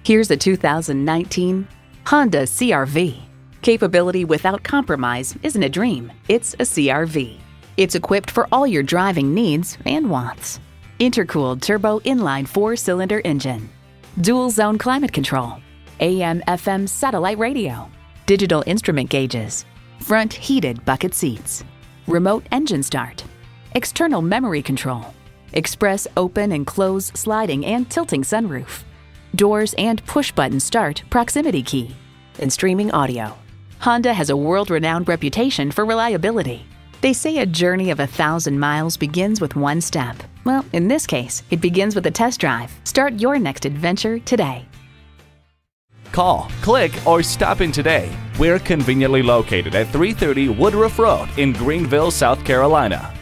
Here's a 2019 Honda CR-V. Capability without compromise isn't a dream, it's a CR-V. It's equipped for all your driving needs and wants. Intercooled turbo inline 4-cylinder engine, dual zone climate control, AM/FM satellite radio, digital instrument gauges, front heated bucket seats, remote engine start, external memory control, express open and close sliding and tilting sunroof, doors and push-button start proximity key, and streaming audio. Honda has a world-renowned reputation for reliability. They say a journey of 1,000 miles begins with one step. Well, in this case, it begins with a test drive. Start your next adventure today. Call, click, or stop in today. We're conveniently located at 330 Woodruff Road in Greenville, South Carolina.